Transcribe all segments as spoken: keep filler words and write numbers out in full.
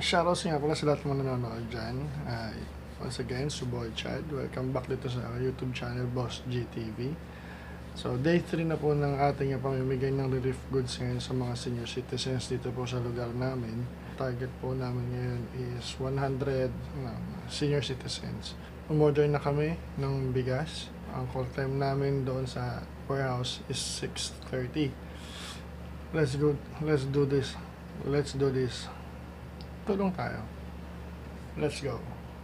Shoutouts nga pala sa lahat ng mga nanonood dyan. Uh, once again, Suboy Chad. Welcome back dito sa YouTube channel, Boss G T V. So, day three na po ng ating pamimigay ng relief goods ngayon sa mga senior citizens dito po sa lugar namin. Target po namin ngayon is one hundred uh, senior citizens. Umorder na kami ng bigas. Ang call time namin doon sa warehouse is six thirty. Let's go, let's do this. Let's do this. Tulong tayo. Let's go.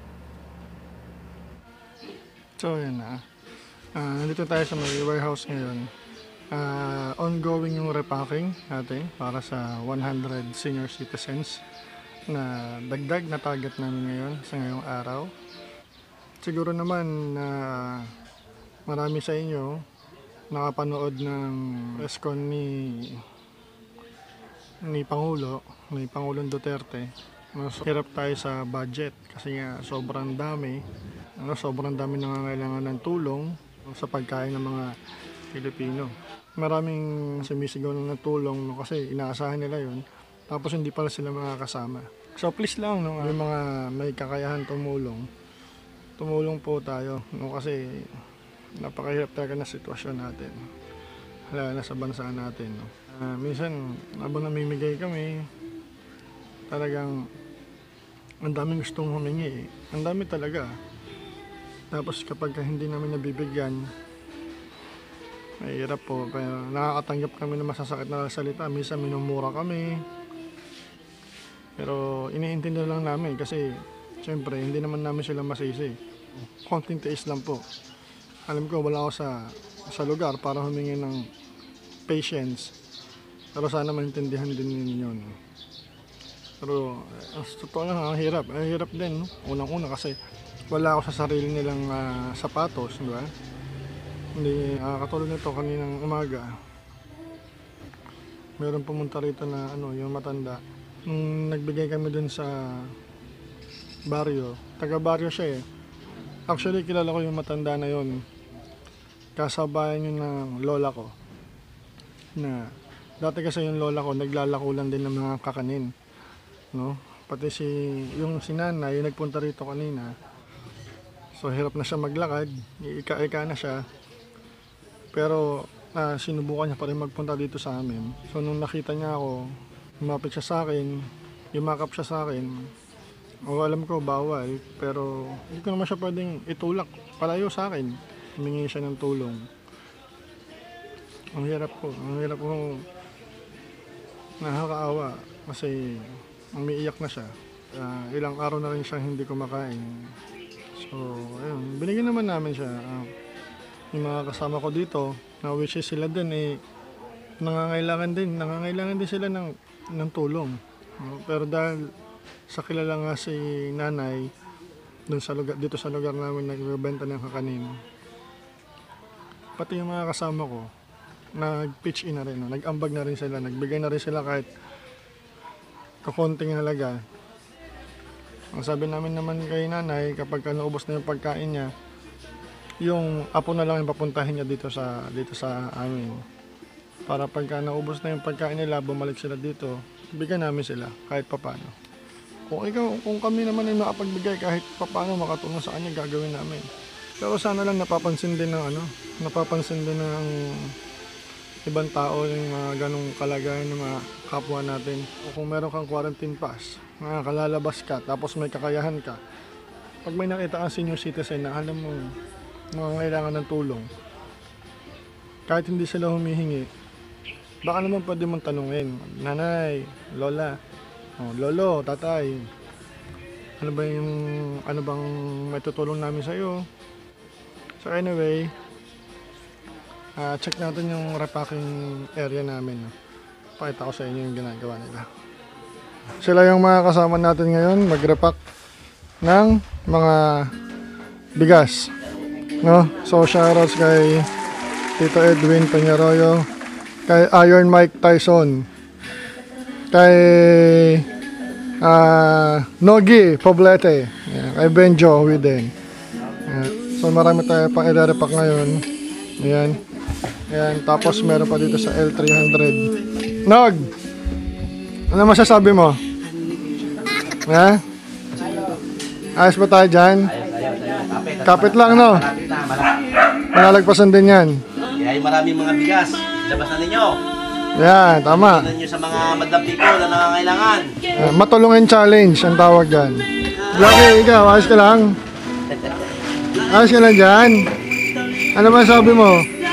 So, yun na. Uh, nandito tayo sa may warehouse ngayon. Uh, ongoing yung repacking natin para sa one hundred senior citizens na dagdag na target namin ngayon sa ngayong araw. Siguro naman na uh, marami sa inyo nakapanood ng press con ni ni Pangulo, ni Pangulong Duterte. Mas hirap tayo sa budget kasi nga sobrang dami, ano, sobrang dami nangangailangan ng tulong sa pagkain ng mga Pilipino. Maraming sumisigaw ng tulong no, kasi inaasahan nila yun, tapos hindi pala sila makakasama. So please lang, no, yung mga may kakayahan tumulong, tumulong po tayo, no, kasi napakahirap talaga na sitwasyon natin, lalo na sa bansa natin, no. Uh, minsan habang namimigay kami, talagang ang daming gustong humingi, ang dami talaga. Tapos kapag hindi namin nabibigyan, mahirap po. Pero nakakatanggap kami ng masasakit na salita, minsan minumura kami, pero iniintindi lang namin kasi syempre hindi naman namin sila masisi. Konting tiis lang po. Alam ko wala ako sa sa lugar para humingi ng patience, pero sana maintindihan din ninyo, no? Pero as totoo lang, ang hirap ang hirap din, no? Unang-una kasi wala ako sa sarili nilang uh, sapatos, di ba? Hindi, uh, katulad nito kaninang umaga, meron pumunta rito na ano, yung matanda. Nung nagbigay kami dun sa baryo, taga baryo siya eh. Actually kilala ko yung matanda na yon, kasabayan yun ng lola ko, na dati kasi yung lola ko naglalako lang din ng mga kakanin, no? Pati si yung sinanay yung nagpunta rito kanina, so hirap na siya maglakad, ika-ika na siya, pero uh, sinubukan niya pa rin magpunta dito sa amin. So nung nakita niya ako, lumapit siya sa akin, yumakap siya sa akin. O alam ko bawal, pero hindi ko naman siya pwedeng itulak palayo sa akin. Humingi siya ng tulong. Ang hirap po, ang hirap po, nakakaawa kasi umiiyak na siya. Uh, ilang araw na rin siya hindi kumakain. So, ayun, binigyan naman namin siya. Uh, yung mga kasama ko dito, na which is sila din eh, nangangailangan din, nangangailangan din sila ng, ng tulong. Uh, pero dahil sa kilala nga si nanay, dun sa lugar, dito sa lugar namin nagbebenta ng kakanin, pati yung mga kasama ko, nag-pitch in na rin, no? Nag-ambag na rin sila, nagbigay na rin sila kahit kakonting halaga. Ang sabi namin naman kay nanay, kapag naubos na yung pagkain niya, yung apo na lang yung papuntahin niya dito sa dito sa amin. Para pagka naubos na yung pagkain nila, bumalik sila dito, bigyan namin sila kahit papano. Kung ikaw, kung kami naman ay makapagbigay kahit papano makatulong sa kanya, gagawin namin. Pero sana lang napapansin din ng ano, napapansin din ng ibang tao yung mga ganong kalagayan ng mga kapwa natin. O kung meron kang quarantine pass, nga kalalabas ka, tapos may kakayahan ka, pag may nakita kang senior citizen na alam mo nangangailangan ng tulong, kahit hindi sila humihingi, baka naman pwede mong tanungin, nanay, lola, oh, lolo, tatay, ano ba yung, ano bang may tutulong namin sa iyo? So anyway, Uh, check natin yung repacking area namin, no? Pakita ko sa inyo yung ginagawa nila. Sila yung mga kasama natin ngayon mag-repack ng mga bigas, no? So shoutouts kay Tito Edwin Peñaroyo, kay Iron Mike Tyson, kay uh, Nogi Poblete, yeah, kay Benjo Widen. Yeah. So marami tayo pang i-repack ngayon. Ayan. Ayan, tapos meron pa dito sa L three hundred. Nog! Ano masasabi mo? Ha? Ayos ba tayo dyan? Ayos, ayos, ayos. Kapit. Kapit lang, no? Malapit na, malapit. Malalagpasan din yan. Kaya yung maraming mga bigas. Labas na ninyo. Yan, tama. Tingnan nyo sa mga madlang people na nangangailangan. Uh, matulungan challenge ang tawag dyan. Lucky, ikaw, ayos ka lang? Ayos ka lang dyan? Ano ba sabi mo?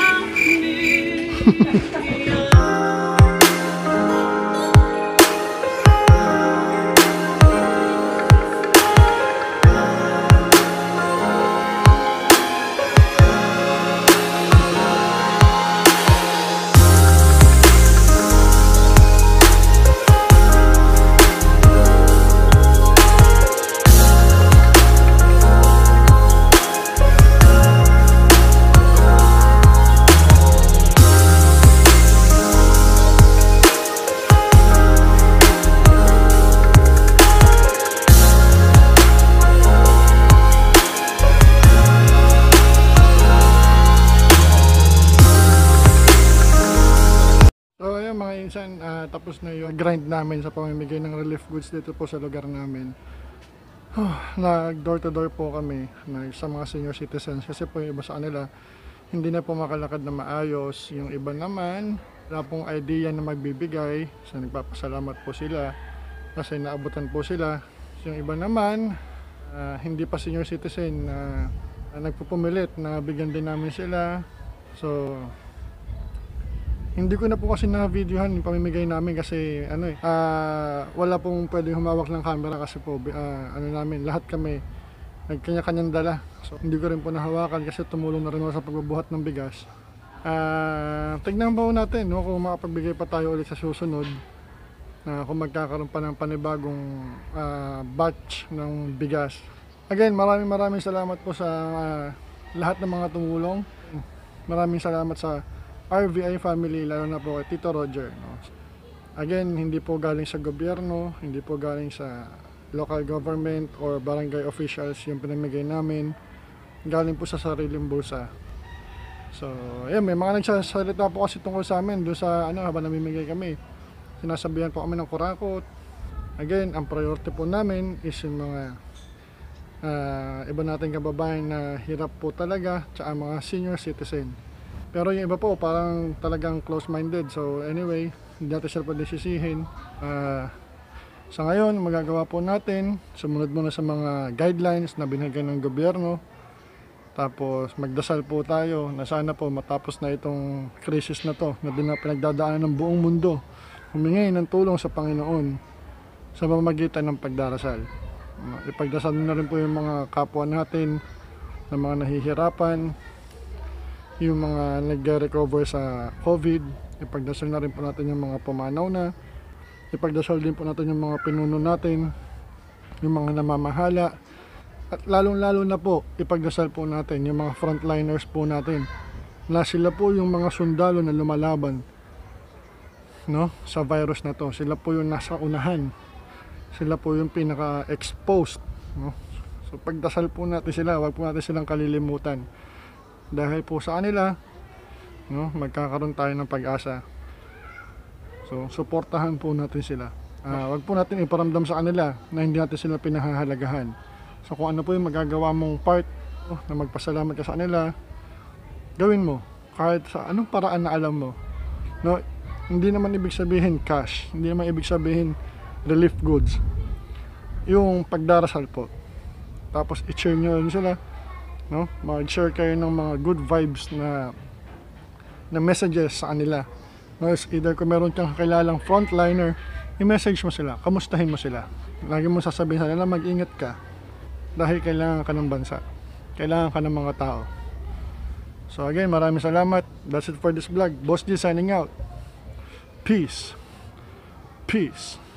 So ayun mga insan, uh, tapos na yung grind namin sa pamimigay ng relief goods dito po sa lugar namin. Oh, nag door to door po kami na sa mga senior citizens kasi po yung iba sa kanila hindi na po makalakad na maayos. Yung iba naman wala pong idea na magbibigay, so nagpapasalamat po sila kasi naabutan po sila. Yung iba naman uh, hindi pa senior citizen na uh, nagpupumilit na bigyan din namin sila. So hindi ko na po kasi na-videohan yung pamimigay namin kasi ano eh, uh, wala pong pwedeng humawak ng camera kasi po uh, ano namin, lahat kami nagkanya-kanyang dala. So hindi ko rin po nahawakan kasi tumulong na rin ako sa pagbubuhat ng bigas. Uh, tignan po natin no, kung makapagbigay pa tayo ulit sa susunod na uh, kung magkakaroon pa ng panibagong uh, batch ng bigas. Again, maraming maraming salamat po sa uh, lahat ng mga tumulong. Maraming salamat sa R V I family, lalo na po kay Tito Roger, no? Again, hindi po galing sa gobyerno, hindi po galing sa local government or barangay officials yung pinamigay namin, galing po sa sariling bulsa. So ayan, may mga nagsasalita po kasi tungkol sa amin doon sa ano, habang namimigay kami, sinasabihan po kami ng kurakot. Again, ang priority po namin is yung mga uh, iba nating kababayan na hirap po talaga, tsaka mga senior citizen. Pero yung iba po parang talagang close-minded. So anyway, hindi natin sila pwede sisihin. Uh, sa ngayon, magagawa po natin, sumunod muna sa mga guidelines na binigay ng gobyerno. Tapos magdasal po tayo na sana po matapos na itong crisis na to na pinagdadaanan ng buong mundo. Humingi ng tulong sa Panginoon sa pamamagitan ng pagdarasal. Uh, ipagdasal na rin po yung mga kapwa natin na mga nahihirapan, yung mga nag-recover sa COVID. Ipagdasal na rin po natin yung mga pumanaw na. Ipagdasal din po natin yung mga pinuno natin, yung mga namamahala. At lalong lalo na po, ipagdasal po natin yung mga frontliners po natin na sila po yung mga sundalo na lumalaban, no, sa virus na to. Sila po yung nasa unahan, sila po yung pinaka-exposed, no? So pagdasal po natin sila, wag po natin silang kalilimutan. Dahil po sa kanila, no, magkakaroon tayo ng pag-asa. So, suportahan po natin sila. Uh, wag po natin iparamdam sa kanila na hindi natin sila pinahahalagahan. So, kung ano po yung magagawa mong part, oh, na magpasalamat ka sa kanila, gawin mo. Kahit sa anong paraan na alam mo. No, hindi naman ibig sabihin cash. Hindi naman ibig sabihin relief goods. Yung pagdarasal po. Tapos, i-share nyo yun sila. No? Mag-share kayo ng mga good vibes na na messages sa kanila. No, either kung meron kang kakilalang frontliner, i-message mo sila, kamustahin mo sila. Lagi mo sasabihin sa nila, mag-ingat ka dahil kailangan ka ng bansa. Kailangan ka ng mga tao. So again, maraming salamat. That's it for this vlog. Boss G signing out. Peace. Peace.